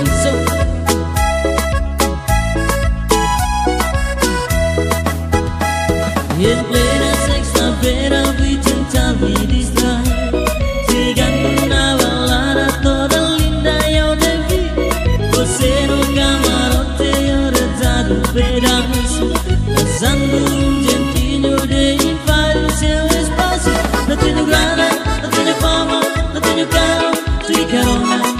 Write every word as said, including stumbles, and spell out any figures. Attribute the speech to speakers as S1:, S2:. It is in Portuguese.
S1: E em plena sexta-feira vi tentar me distrair, chegando na balada toda linda eu te vi. Você no camarote eu retado um pedaço, passando um jeitinho de invadir seu espaço. Não tenho grana, não tenho fama, não tenho carro, sou carona.